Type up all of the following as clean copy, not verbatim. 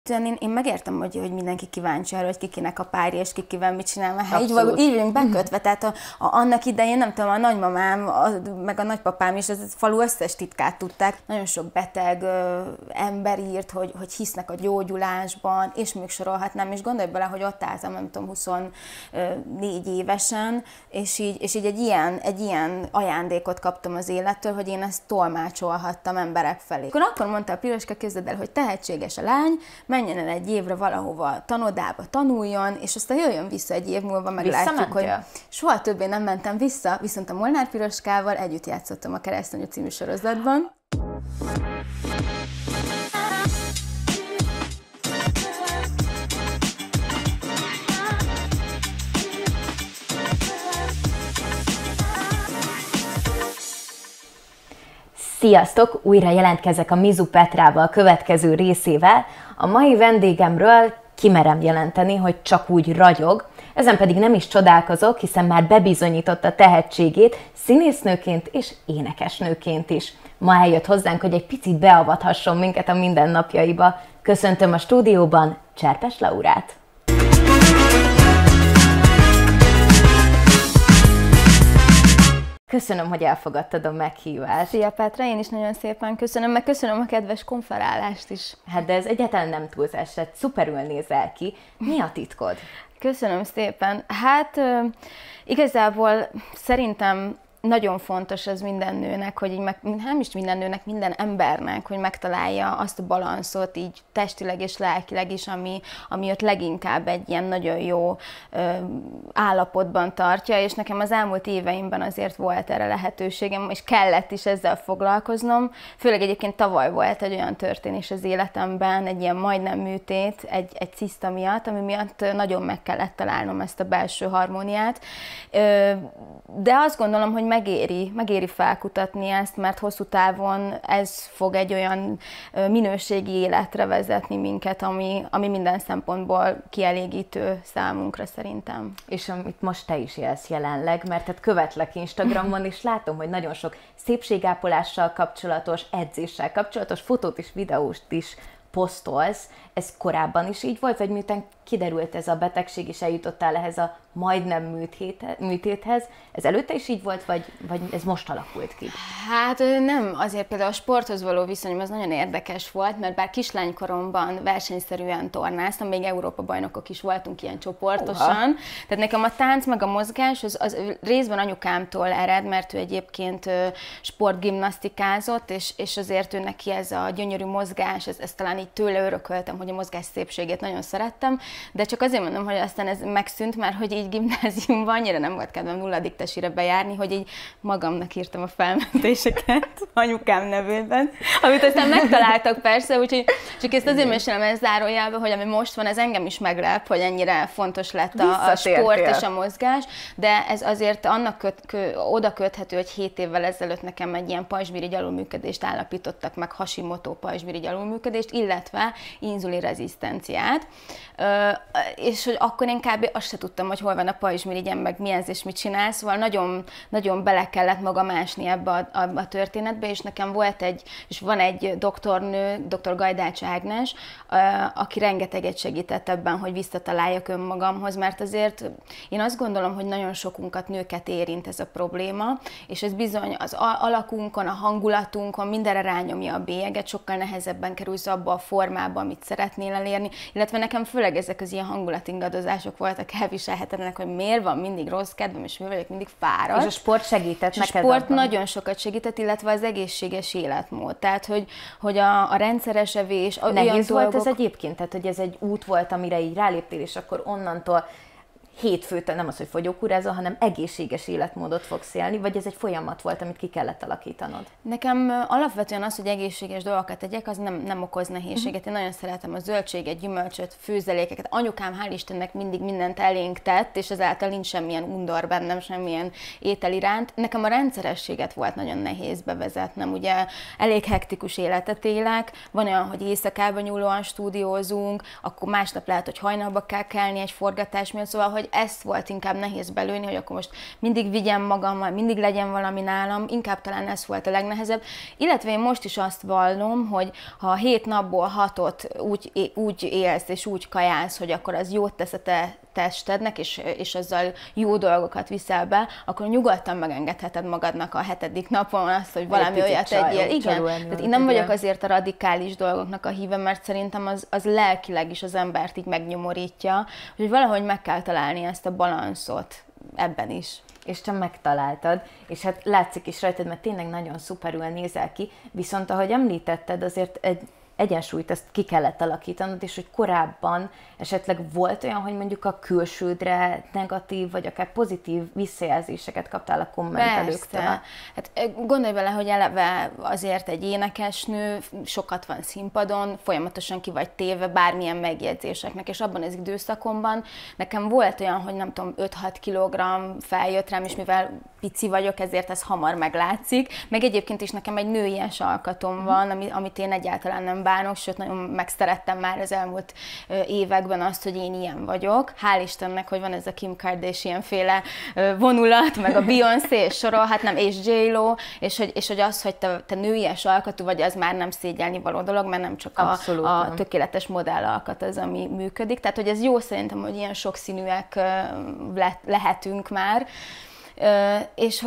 Én megértem, hogy mindenki kíváncsi arra, hogy kikinek a párja, és kikivel mit csinál, mert hát így vagyunk bekötve, tehát annak idején, nem tudom, a nagymamám, meg a nagypapám is, az falu összes titkát tudták. Nagyon sok beteg ember írt, hogy hisznek a gyógyulásban, és még sorolhatnám, és gondolj bele, hogy ott álltam, nem tudom, 24 évesen, és így egy ilyen ajándékot kaptam az élettől, hogy én ezt tolmácsolhattam emberek felé. Akkor mondta a Piroska, képzeld el, hogy tehetséges a lány, menjen el egy évre valahova tanodába tanuljon, és aztán jöjjön vissza egy év múlva, meglátjuk, hogy soha többé nem mentem vissza, viszont a Molnár Piroskával együtt játszottam a Keresztanyú című sorozatban. Sziasztok! Újra jelentkezek a Mizu Petrával következő részével. A mai vendégemről kimerem jelenteni, hogy csak úgy ragyog, ezen pedig nem is csodálkozok, hiszen már bebizonyította tehetségét színésznőként és énekesnőként is. Ma eljött hozzánk, hogy egy picit beavathasson minket a mindennapjaiba. Köszöntöm a stúdióban Cserpes Laurát! Köszönöm, hogy elfogadtad a meghívást. Szia Petra, én is nagyon szépen köszönöm, meg köszönöm a kedves konferálást is. Hát de ez egyáltalán nem túlzás, tehát szuperül nézel ki. Mi a titkod? Köszönöm szépen. Hát igazából szerintem nagyon fontos az minden nőnek, hogy így nem is minden nőnek, minden embernek, hogy megtalálja azt a balanszot így testileg és lelkileg is, ami őt leginkább egy ilyen nagyon jó állapotban tartja, és nekem az elmúlt éveimben azért volt erre lehetőségem, és kellett is ezzel foglalkoznom. Főleg egyébként tavaly volt egy olyan történés az életemben, egy ilyen majdnem műtét, egy ciszta miatt, ami miatt nagyon meg kellett találnom ezt a belső harmóniát. De azt gondolom, hogy megéri felkutatni ezt, mert hosszú távon ez fog egy olyan minőségi életre vezetni minket, ami minden szempontból kielégítő számunkra szerintem. És amit most te is élsz jelenleg, mert hát követlek Instagramon, és látom, hogy nagyon sok szépségápolással kapcsolatos, edzéssel kapcsolatos fotót és videót is posztolsz. Ez korábban is így volt, vagy miután kiderült ez a betegség, és eljutottál ehhez a majdnem műtéthez? Ez előtte is így volt, vagy ez most alakult ki? Hát nem, azért például a sporthoz való viszonyom az nagyon érdekes volt, mert bár kislánykoromban versenyszerűen tornáztam, még Európa-bajnokok is voltunk ilyen csoportosan. Tehát nekem a tánc meg a mozgás az részben anyukámtól ered, mert ő egyébként sportgimnasztikázott, és azért ő neki ez a gyönyörű mozgás, ezt talán így tőle örököltem, hogy a mozgás szépségét nagyon szerettem, de csak azért mondom, hogy aztán ez megszűnt, mert hogy így gimnáziumban annyira nem volt kedvem nulladik tesire bejárni, hogy így magamnak írtam a felmentéseket anyukám nevében, amit aztán megtaláltak persze, úgyhogy csak ezt azért mesélem ez zárójelbe, hogy ami most van, ez engem is meglep, hogy ennyire fontos lett a sport és a mozgás, de ez azért annak oda köthető, hogy 7 évvel ezelőtt nekem egy ilyen pajzsmirigy alulműködést állapítottak meg, Hashimoto pajzsmirigy alulműködést, illetve inzulinrezisztenciát, és hogy akkor én kb. Azt se tudtam, hogy hol van a pajzsmirigyem, meg mi ez és mit csinál, szóval nagyon, nagyon bele kellett magam ásni ebbe a történetbe, és nekem van egy doktornő, dr. Gajdács Ágnes, aki rengeteget segített ebben, hogy visszataláljak önmagamhoz, mert azért én azt gondolom, hogy nagyon sokunkat, nőket érint ez a probléma, és ez bizony az alakunkon, a hangulatunkon mindenre rányomja a bélyeget, sokkal nehezebben kerülsz abba a formába, amit szeretnél elérni, illetve nekem főleg ezek az ilyen hangulatingadozások voltak elviselhetetlenek, hogy miért van mindig rossz kedvem, és miért vagyok mindig fáradt. És a sport segített neked? A sport nagyon sokat segített, illetve az egészséges életmód. Tehát, hogy a rendszeres evés, nehéz volt ez egyébként? Tehát, hogy ez egy út volt, amire így ráléptél, és akkor onnantól hétfőtől nem az, hogy fogyókúrázol, hanem egészséges életmódot fogsz élni, vagy ez egy folyamat volt, amit ki kellett alakítanod? Nekem alapvetően az, hogy egészséges dolgokat tegyek, az nem okoz nehézséget. Én nagyon szeretem a zöldséget, gyümölcsöt, főzelékeket. Anyukám hál' Istennek mindig mindent elénk tett, és ezáltal nincs semmilyen undor bennem, semmilyen étel iránt. Nekem a rendszerességet volt nagyon nehéz bevezetnem. Ugye elég hektikus életet élek, van olyan, hogy éjszakában nyúlóan stúdiózunk, akkor másnap lehet, hogy hajnalba kell kelni egy forgatás miatt, szóval, valahogy ez volt inkább nehéz belőni, hogy akkor most mindig vigyem magammal, mindig legyen valami nálam, inkább talán ez volt a legnehezebb. Illetve én most is azt vallom, hogy ha 7 napból 6-ot úgy élsz és úgy kajálsz, hogy akkor az jót tesz a te testednek, és azzal jó dolgokat viszel be, akkor nyugodtan megengedheted magadnak a 7. napon azt, hogy valami olyat tegyél. Igen, tehát én nem vagyok azért a radikális dolgoknak a híve, mert szerintem az lelkileg is az embert így megnyomorítja, hogy valahogy meg kell találni ezt a balanszot ebben is. És te megtaláltad, és hát látszik is rajtad, mert tényleg nagyon szuperül nézel ki, viszont ahogy említetted, azért egy egyensúlyt ezt ki kellett alakítanod, és hogy korábban esetleg volt olyan, hogy mondjuk a külsődre negatív, vagy akár pozitív visszajelzéseket kaptál a kommentelőktől. Hát gondolj bele, hogy eleve azért egy énekesnő sokat van színpadon, folyamatosan ki vagy téve bármilyen megjegyzéseknek, és abban az időszakomban nekem volt olyan, hogy nem tudom, 5-6 kilogramm feljött rám, és mivel pici vagyok, ezért ez hamar meglátszik. Meg egyébként is nekem egy nőies alkatom van, amit én egyáltalán nem bánok, sőt, nagyon megszerettem már az elmúlt években azt, hogy én ilyen vagyok. Hál' Istennek, hogy van ez a Kim Kardashian-féle vonulat, meg a Beyoncé, és sorolhatnám, és J-Lo, és hogy az, hogy te nőies alkatú vagy, az már nem szégyelni való dolog, mert nem csak a tökéletes modell alkat az, ami működik. Tehát, hogy ez jó szerintem, hogy ilyen sokszínűek lehetünk már. És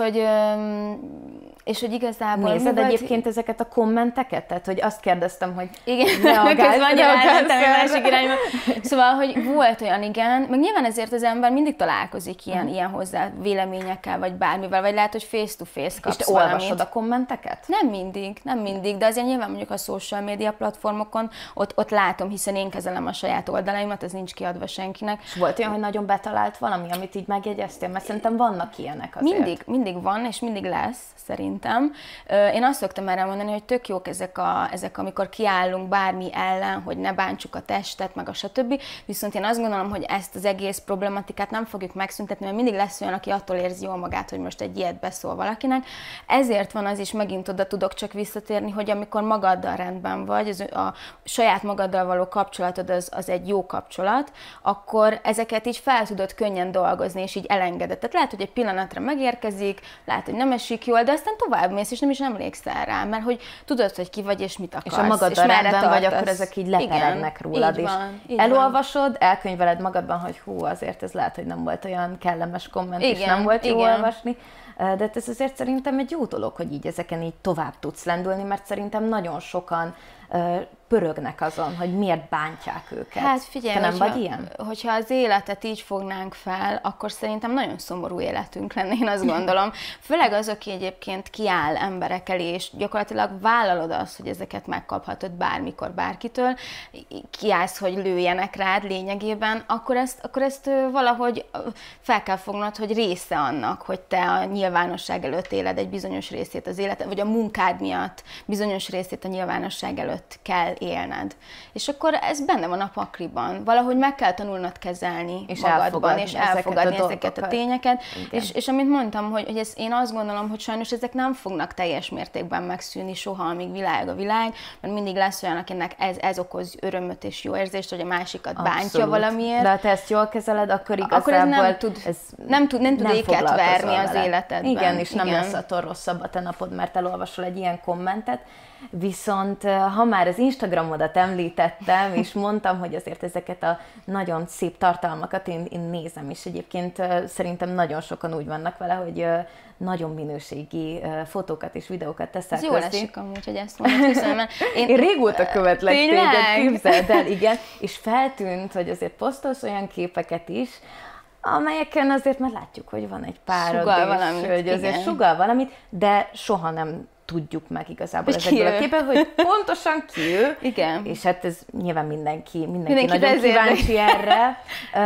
hogy igazából... Nézed egyébként ezeket a kommenteket? Tehát, hogy azt kérdeztem, hogy igen, közben nyilvánultam egy másik irányba. Szóval, hogy volt olyan, igen, meg nyilván ezért az ember mindig találkozik ilyen hozzá véleményekkel, vagy bármivel, vagy lehet, hogy face-to-face kapsz és te olvasod a kommenteket? Nem mindig, de azért nyilván mondjuk a social media platformokon ott látom, hiszen én kezelem a saját oldalaimat, ez nincs kiadva senkinek. És volt olyan, hogy nagyon betalált valami, amit így megjegyeztél? Mert szerintem vannak ilyenek azért. Mindig van, és mindig lesz, szerintem. Én azt szoktam erre mondani, hogy tök jók ezek, amikor kiállunk bármi ellen, hogy ne bántsuk a testet, meg a stb. Viszont én azt gondolom, hogy ezt az egész problematikát nem fogjuk megszüntetni, mert mindig lesz olyan, aki attól érzi jól magát, hogy most egy ilyet beszól valakinek. Ezért van az is, megint oda tudok csak visszatérni, hogy amikor magaddal rendben vagy, a saját magaddal való kapcsolatod az egy jó kapcsolat, akkor ezeket így fel tudod könnyen dolgozni, és így elengedett. Tehát lehet, hogy egy pillanatra megérkezik, lehet, hogy nem esik jól, de aztán tovább mész, és nem is emlékszel rá, mert hogy tudod, hogy ki vagy, és mit akarsz. És ha magaddal rendben vagy, akkor ezek így leperegnek rólad is. Elolvasod, elkönyveled magadban, hogy hú, azért ez lehet, hogy nem volt olyan kellemes komment, és nem volt jó olvasni. De ez azért szerintem egy jó dolog, hogy így ezeken így tovább tudsz lendülni, mert szerintem nagyon sokan pörögnek azon, hogy miért bántják őket. Hát figyelj, te nem vagy ilyen? Hogyha az életet így fognánk fel, akkor szerintem nagyon szomorú életünk lenne, én azt gondolom. Főleg az, aki egyébként kiáll emberek elé, és gyakorlatilag vállalod azt, hogy ezeket megkaphatod bármikor, bárkitől, kiállsz, hogy lőjenek rád lényegében, akkor ezt valahogy fel kell fognod, hogy része annak, hogy te a nyilvánosság előtt éled egy bizonyos részét az életed, vagy a munkád miatt bizonyos részét a nyilvánosság előtt kell élned. És akkor ez benne van a pakliban. Valahogy meg kell tanulnod kezelni és magadban, és elfogadni ezeket a tényeket. És amit mondtam, hogy én azt gondolom, hogy sajnos ezek nem fognak teljes mértékben megszűnni soha, amíg világ a világ, mert mindig lesz olyan, akinek ez okoz örömöt és jó érzést, hogy a másikat bántja valamiért. De ha te ezt jól kezeled, akkor igazából nem tud éket verni az életedben. Igen, és nem lesz attól rosszabb a te napod, mert elolvasol egy ilyen kommentet. Viszont ha már az Instagramodat említettem, és mondtam, hogy azért ezeket a nagyon szép tartalmakat én nézem is. Egyébként szerintem nagyon sokan úgy vannak vele, hogy nagyon minőségi fotókat és videókat teszel közé. Jól esik amúgy, hogy ezt mondod, köszönöm. Én régóta követlek téged, képzeld el, igen, és feltűnt, hogy azért posztolsz olyan képeket is, amelyeken azért már látjuk, hogy van egy párod, hogy azért sugall valamit, de soha nem tudjuk meg igazából ezekből a képekből, hogy pontosan ki ő. Igen. És hát ez nyilván mindenki nagyon kíváncsi erre.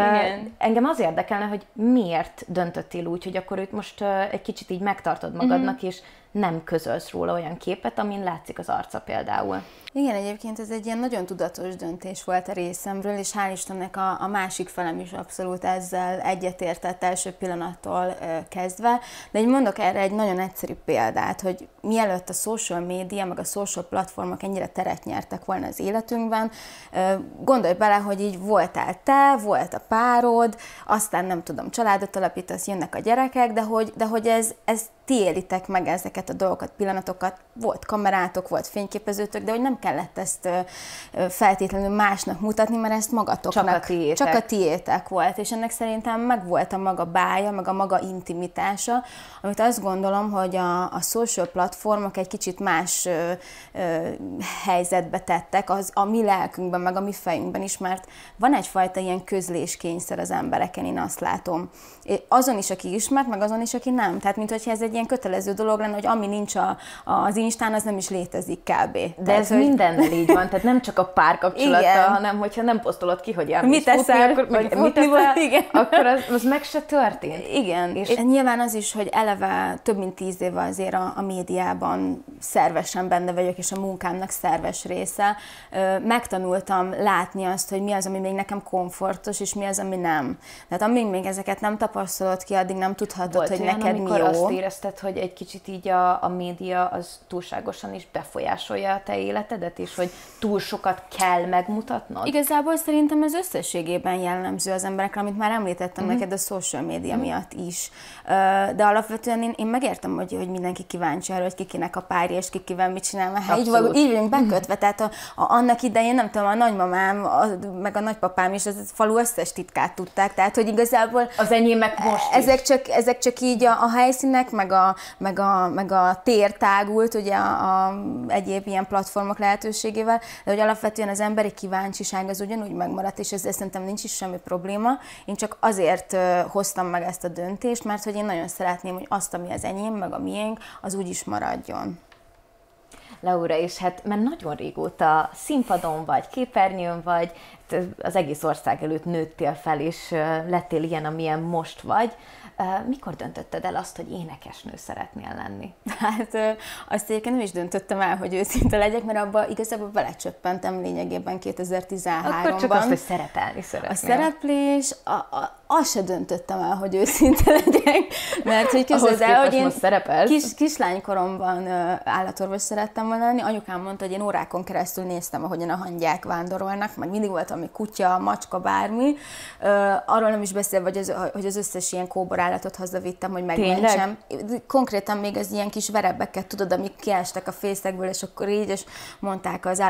Engem az érdekelne, hogy miért döntöttél úgy, hogy akkor őt most egy kicsit így megtartod magadnak, és nem közölsz róla olyan képet, amin látszik az arca például. Igen, egyébként ez egy ilyen nagyon tudatos döntés volt a részemről, és hál' Istennek a másik felem is abszolút ezzel egyetértett első pillanattól kezdve. De így mondok erre egy nagyon egyszerű példát, hogy mielőtt a social média, meg a social platformok ennyire teret nyertek volna az életünkben, gondolj bele, hogy így voltál te, volt a párod, aztán nem tudom, családot alapítasz, jönnek a gyerekek, de hogy ez ti élitek meg ezeket a dolgokat, pillanatokat, volt kamerátok, volt fényképezőtök, de hogy nem kellett ezt feltétlenül másnak mutatni, mert ezt magatoknak, csak a tiétek volt, és ennek szerintem megvolt a maga bája, meg a maga intimitása, amit azt gondolom, hogy a social platformok egy kicsit más helyzetbe tettek, az a mi lelkünkben, meg a mi fejünkben is, mert van egyfajta ilyen közléskényszer az embereken, én azt látom. Azon is, aki ismert, meg azon is, aki nem. Tehát, mintha ez egy ilyen kötelező dolog lenne, hogy ami nincs az Instán, az nem is létezik kb. De tehát, ez mindennel így van, tehát nem csak a párkapcsolattal, hanem hogyha nem posztolod ki, hogy elmész akkor az meg se történt. Igen, és nyilván az is, hogy eleve több mint 10 éve azért a médiában szervesen benne vagyok, és a munkámnak szerves része. Megtanultam látni azt, hogy mi az, ami még nekem komfortos, és mi az, ami nem. Tehát amíg még ezeket nem tapasztalod ki, addig nem tudhatod, volt hogy olyan, neked mi jó. Azt érezted, hogy egy kicsit így a média az túlságosan is befolyásolja a te életedet, és hogy túl sokat kell megmutatnod? Igazából szerintem ez összességében jellemző az emberekre, amit már említettem neked a social média miatt is. De alapvetően én megértem, hogy mindenki kíváncsi arra, hogy kikinek a párja, és kikivel mit csinál, mert így vagyunk bekötve. Tehát annak idején, nem tudom, a nagymamám, meg a nagypapám is az falu összes titkát tudták, tehát hogy igazából az enyémek most ezek csak így a helyszínek, meg a tér tágult, ugye a egyéb ilyen platformok lehetőségével, de hogy alapvetően az emberi kíváncsiság az ugyanúgy megmaradt, és ezzel szerintem nincs is semmi probléma. Én csak azért hoztam meg ezt a döntést, mert hogy én nagyon szeretném, hogy azt, ami az enyém, meg a miénk, az úgy is maradjon. Laura, és hát már nagyon régóta színpadon vagy, képernyőn vagy, az egész ország előtt nőttél fel, és lettél ilyen, amilyen most vagy. Mikor döntötted el azt, hogy énekesnő szeretnél lenni? Hát azt egyébként nem is döntöttem el, hogy őszinte legyek, mert abba igazából belecsöppentem lényegében 2013-ban. Akkor csak azt, hogy szerepelni szeretnél. A szereplés, azt se döntöttem el, hogy őszinte legyek, mert hogy képzeld el, hogy én kislánykoromban állatorvos szerettem volna lenni. Anyukám mondta, hogy én órákon keresztül néztem, ahogyan a hangyák vándorolnak, meg mindig volt valami kutya, macska, bármi. Arról nem is beszélve, hogy az összes ilyen kóborállatot hazavittem, hogy megmentsem. Konkrétan még az ilyen kis verebeket, tudod, amik kiestek a fészekből, és akkor így, és mondták az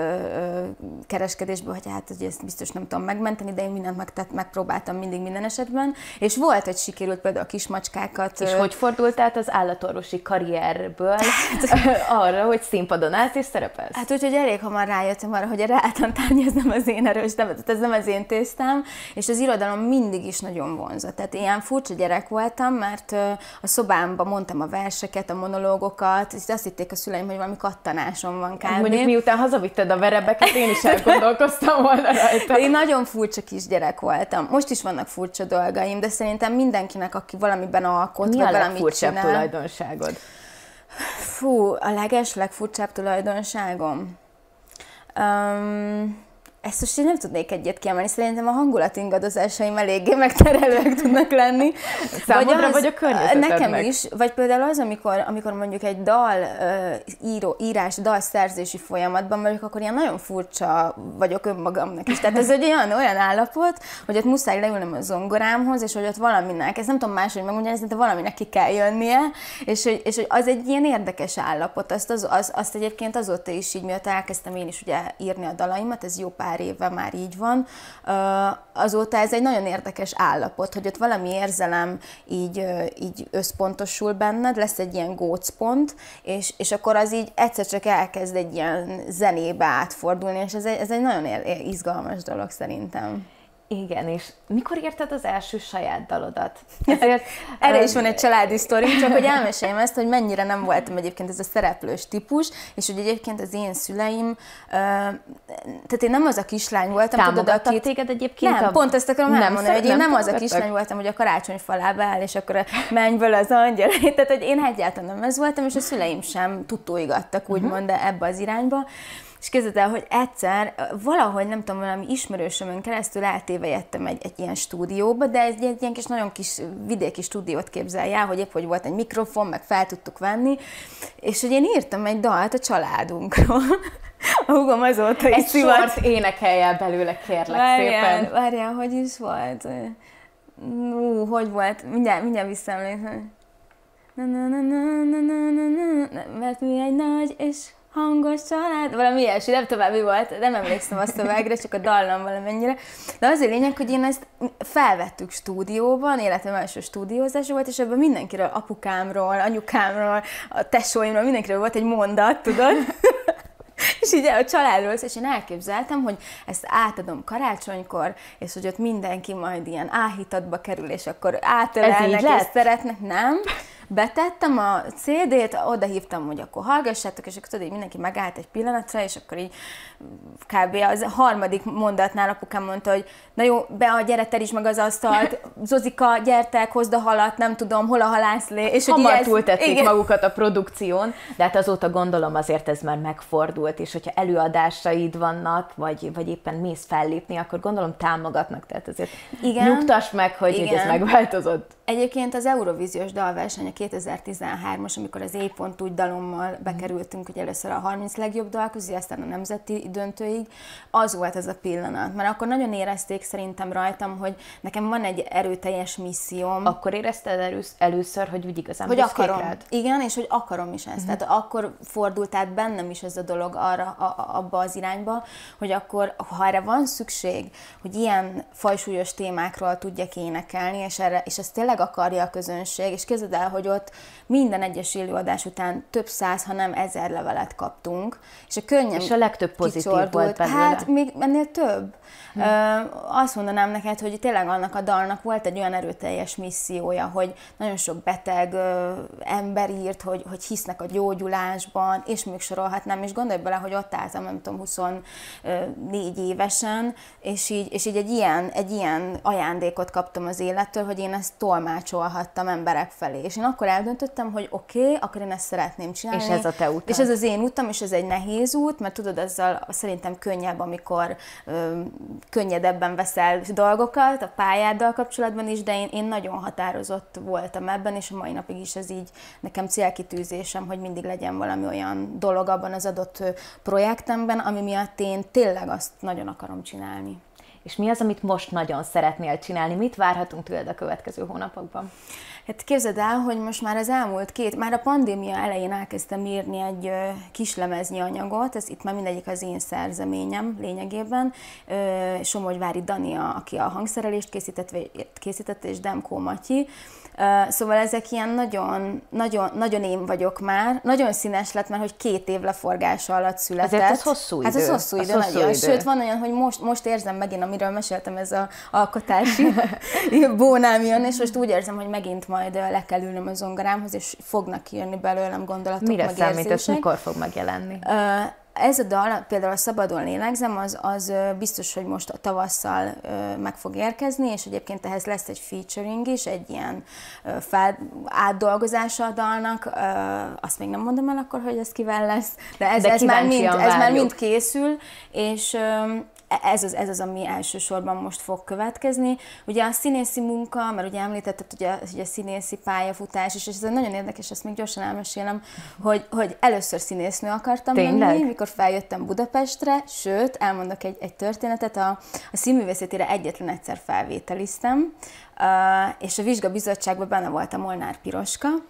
állatkereskedésből, hogy hát hogy ezt biztos nem tudom megmenteni, de én mindent megpróbáltam mindig minden esetben, és volt, hogy sikerült például a kismacskákat. És hogy fordult át az állatorvosi karrierből arra, hogy színpadon állsz és szerepelsz? Hát úgyhogy elég hamar rájöttem arra, hogy a reáltantárgy ez nem az én erős, ez nem az én tésztám, és az irodalom mindig is nagyon vonzott. Tehát ilyen furcsa gyerek voltam, mert a szobámban mondtam a verseket, a monológokat, és azt hitték a szüleim, hogy valami kattanásom van kb. Mondjuk miután hazavitted a verebeket, én is elgondolkoztam volna rajta. Én nagyon furcsa kisgyerek voltam. Most is vannak furcsa dolgaim, de szerintem mindenkinek, aki valamiben alkot, vagy valamit csinál. Mi a legfurcsább tulajdonságod? Fú, a legfurcsább tulajdonságom? Ezt most én nem tudnék egyet kiemelni, szerintem a hangulatingadozásaim eléggé megterelőek tudnak lenni. Számodra vagy a környezetednek? Nekem is, vagy például az, amikor mondjuk egy dalszerzési folyamatban vagyok, akkor ilyen nagyon furcsa vagyok önmagamnak is. Tehát ez egy olyan állapot, hogy ott muszáj leülnöm a zongorámhoz, és hogy ott valaminek, ezt nem tudom máshogy megmondani, de valaminek ki kell jönnie, és hogy az egy ilyen érdekes állapot. Azt egyébként azóta is így, miatt elkezdtem én is ugye írni a dalaimat, ez jó pár éve már így van, azóta ez egy nagyon érdekes állapot, hogy ott valami érzelem így összpontosul benned, lesz egy ilyen gócpont, és akkor az így egyszer csak elkezd egy ilyen zenébe átfordulni, és ez egy nagyon izgalmas dolog szerintem. Igen, és mikor írtad az első saját dalodat? Ezért, erre is van egy családi sztorim, csak hogy elmeséljem ezt, hogy mennyire nem voltam egyébként ez a szereplős típus, és hogy egyébként az én szüleim, tehát én nem az a kislány voltam. Támogattak téged egyébként? Nem, pont ezt akarom elmondani, hogy én nem az a kislány voltam, hogy a karácsony falába áll, és akkor a mennyből az angyal. Tehát, hogy én egyáltalán nem ez voltam, és a szüleim sem tudtóigattak, úgymond ebbe az irányba. És képzeld el, hogy egyszer valahogy, nem tudom, valami ismerősömön keresztül eltévejettem egy ilyen stúdióba, de egy ilyen kis, nagyon kis vidéki stúdiót képzelj el, hogy épp hogy volt egy mikrofon, meg fel tudtuk venni, és hogy én írtam egy dalt a családunkról. A húgom azóta is szivat. Egy sort énekelj el belőle, kérlek szépen. Várjál, hogy is volt? Hogy volt? Mindjárt visszaemlékszem. Mert mi egy nagy és hangos család, valami ilyesmi, nem tovább mi volt, nem emlékszem a szövegre, csak a dallam valamennyire. De az a lényeg, hogy én ezt felvettük stúdióban, életem első stúdiózása volt, és ebben mindenkiről, apukámról, anyukámról, a tesóimról, mindenkiről volt egy mondat, tudod? És így a családról, és én elképzeltem, hogy ezt átadom karácsonykor, és hogy ott mindenki majd ilyen áhítatba kerül, és akkor átölelnek, és szeretnek, nem? Betettem a CD-t, oda hívtam, hogy akkor hallgassátok, és akkor tudod, mindenki megállt egy pillanatra, és akkor így kb. Az harmadik mondatnál apukám mondta, hogy na jó, gyere, terítsd meg az asztalt, Zozika, gyertek, hozd a halat, nem tudom, hol a halászlé. És hamar túltették magukat a produkción, de hát azóta gondolom azért ez már megfordult, és hogyha előadásaid vannak, vagy éppen mész fellépni, akkor gondolom támogatnak, tehát azért nyugtass meg, hogy ez megváltozott. Egyébként az Eurovíziós dalverseny a 2013-as, amikor az Éj pont úgy dalommal bekerültünk, hogy először a 30 legjobb dal közé, aztán a nemzeti döntőig, az volt az a pillanat. Mert akkor nagyon érezték szerintem rajtam, hogy nekem van egy erőteljes misszióm. Akkor érezted először, hogy igazán hogy akarom. Rád? Igen, és hogy akarom is ezt. Tehát akkor fordult át bennem is ez a dolog arra, abba az irányba, hogy akkor, ha erre van szükség, hogy ilyen fajsúlyos témákról tudjak énekelni, és ezt tényleg akarja a közönség, és képzeld el, hogy ott minden egyes előadás után több 100, ha nem 1000 levelet kaptunk, és a könnyem és a legtöbb pozitív volt belőle. Hát még ennél több. Azt mondanám neked, hogy tényleg annak a dalnak volt egy olyan erőteljes missziója, hogy nagyon sok beteg ember írt, hogy hisznek a gyógyulásban, és még sorolhatnám, és gondolj bele, hogy ott álltam, nem tudom, 24 évesen, és így egy ilyen ajándékot kaptam az élettől, hogy én ezt tolmácsolhattam emberek felé. És én akkor eldöntöttem, hogy oké, akkor én ezt szeretném csinálni. És ez a te utad. És ez az én utam, és ez egy nehéz út, mert tudod, ezzel szerintem könnyebb, amikor könnyedebben veszel dolgokat a pályáddal kapcsolatban is, de én nagyon határozott voltam ebben, és a mai napig is ez így nekem célkitűzésem, hogy mindig legyen valami olyan dolog abban az adott projektemben, ami miatt én tényleg azt nagyon akarom csinálni. És mi az, amit most nagyon szeretnél csinálni? Mit várhatunk tőled a következő hónapokban? Hát képzeld el, hogy most már az elmúlt már a pandémia elején elkezdtem írni egy kislemeznyi anyagot, ez itt már mindegyik az én szerzeményem lényegében. Somogyvári Dani, aki a hangszerelést készítette, és Demkó Matyi. Szóval ezek ilyen nagyon én vagyok már. Nagyon színes lett, mert hogy 2 év leforgása alatt született. Ezért ez hosszú idő. Hát ez hosszú idő, nagyon. Sőt, van olyan, hogy most érzem megint, amiről meséltem, ez az alkotási bónám jön, és most úgy érzem, hogy megint majd le kell ülnöm a zongorámhoz, és fognak jönni belőlem gondolatok, mire számít, ez mikor fog megjelenni? Ez a dal, például a Szabadon lélegzem, az biztos, hogy most a tavasszal meg fog érkezni, és egyébként ehhez lesz egy featuring is, egy ilyen átdolgozása a dalnak. Azt még nem mondom el akkor, hogy ez kivel lesz, de ez már mind készül, és ez az, ami elsősorban most fog következni. Ugye a színészi munka, mert ugye említetted, ugye a színészi pályafutás, és ez nagyon érdekes, ezt még gyorsan elmesélem, hogy először színésznő akartam lenni, mikor feljöttem Budapestre, sőt, elmondok egy történetet, a színművészetére egyetlen egyszer felvételiztem, és a vizsgabizottságban benne volt a Molnár Piroska,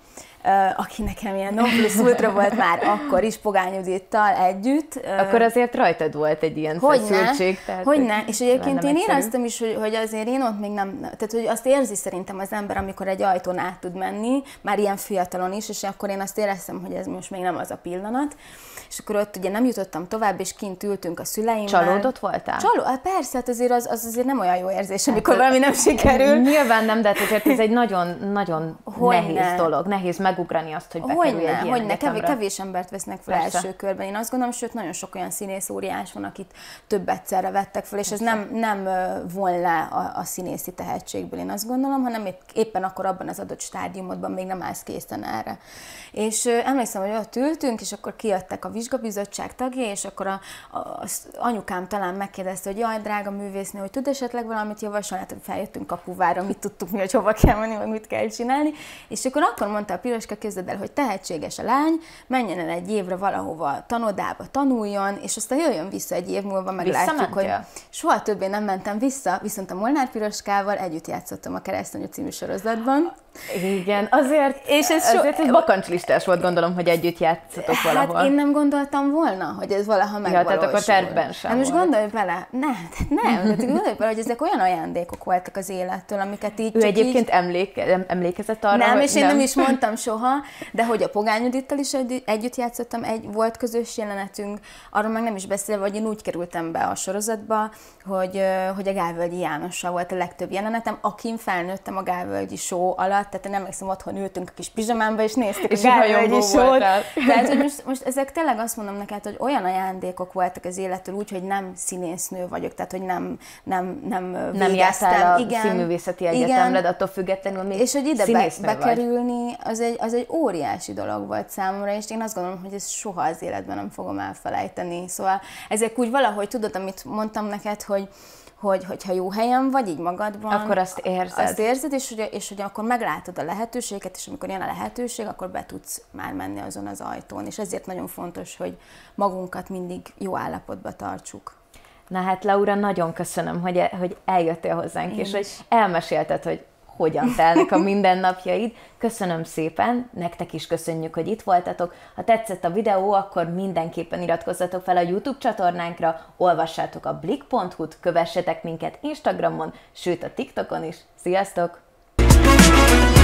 aki nekem ilyen non plus ultra volt már akkor is Pogány Judittal együtt. Akkor azért rajtad volt egy ilyen feszültség. Hogyne, és egyébként én éreztem is, hogy azért én ott még nem, tehát hogy azt érzi szerintem az ember, amikor egy ajtón át tud menni, már ilyen fiatalon is, és akkor én azt éreztem, hogy ez most még nem az a pillanat. És akkor ott ugye nem jutottam tovább, és kint ültünk a szüleimmel. Csalódott voltál? Persze, hát azért az azért nem olyan jó érzés, amikor valami nem sikerül. Nyilván nem, de azért ez egy nagyon nehéz dolog. Nehéz megugrani azt, hogy bekerülj egy ilyen egyetemre. Kevés embert vesznek fel első körben. Én azt gondolom, sőt, nagyon sok olyan színész óriás van, akit több egyszerre vettek fel, és ez nem von le a színészi tehetségből, én azt gondolom, hanem éppen akkor abban az adott stádiumodban még nem állsz készen erre. És emlékszem, hogy ott ültünk, és akkor kijöttek a vizsgabizottság tagjai, és akkor az anyukám talán megkérdezte, hogy jaj, drága művésznő, hogy tud esetleg valamit javasolni, hát feljöttünk Kapuvára, mit tudtuk mi, hogy hova kell menni, vagy mit kell csinálni, és akkor mondta a Piroska, képzeld el, hogy tehetséges a lány, menjen el egy évre valahova tanodába, tanuljon, és aztán jöjjön vissza egy év múlva, meglátjuk, hogy soha többé nem mentem vissza, viszont a Molnár Piroskával együtt játszottam a Keresztanyú című sorozatban. Igen, azért egy bakancslistás volt, gondolom, hogy együtt játszotok valahol. Hát én nem gondoltam volna, hogy ez valaha megvalósul. Ja, tehát akkor tervben sem most gondolj bele, nem, gondolj bele, hogy ezek olyan ajándékok voltak az élettől, amiket így ő egyébként emlékezett arra, nem, és én nem is mondtam soha, de hogy a Pogány Judittal is együtt játszottam, volt közös jelenetünk, arról meg nem is beszélve, hogy én úgy kerültem be a sorozatba, hogy a Gálvölgyi Jánossal volt a legtöbb jelenetem, akin felnőttem a Gálvölgyi show alatt, tehát én emlékszem, otthon ültünk a kis pizsamámba, és néztük a Gálvölgyi show-t. Tehát, hogy most ezek tényleg azt mondom neked, hogy olyan ajándékok voltak az élettől úgy, hogy nem színésznő vagyok, tehát hogy nem jártál a Színművészeti Egyetemre, de attól függetlenül még és hogy ide bekerülni, az egy óriási dolog volt számomra, és én azt gondolom, hogy ezt soha az életben nem fogom elfelejteni. Szóval ezek úgy valahogy, tudod, amit mondtam neked, hogyha jó helyen vagy így magadban, akkor azt érzed, és hogy akkor meglátod a lehetőséget, és amikor jön a lehetőség, akkor be tudsz már menni azon az ajtón. És ezért nagyon fontos, hogy magunkat mindig jó állapotba tartsuk. Na hát Laura, nagyon köszönöm, hogy eljöttél hozzánk, és hogy elmesélted, hogy hogyan telnek a mindennapjaid. Köszönöm szépen, nektek is köszönjük, hogy itt voltatok. Ha tetszett a videó, akkor mindenképpen iratkozzatok fel a YouTube csatornánkra, olvassátok a blik.hu-t, kövessetek minket Instagramon, sőt a TikTokon is. Sziasztok!